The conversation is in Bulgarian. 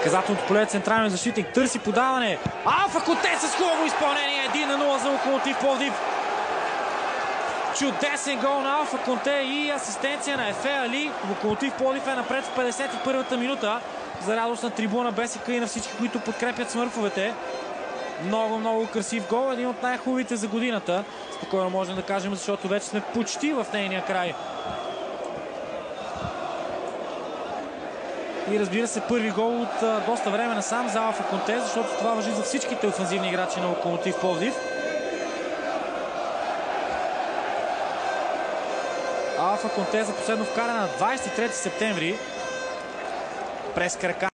наказателното поле, централен защитник, търси подаване. Алфа Конте с хубаво изпълнение, 1-0 за Локомотив Пловдив. Чудесен гол на Алфа Конте и асистенция на Ефе Али. Локомотив Пловдив е напред в 51-та минута. За радост на трибуна БСК и на всички, които подкрепят смърфовете. Много красив гол, един от най-хубавите за годината. Спокойно можем да кажем, защото вече сме почти в нейния край. И разбира се, първи гол от доста време насам за Алфа Конте, защото това важи за всичките офанзивни играчи на Локомотив Пловдив. Алфа Конте за последно вкаране на 23 септември през крака.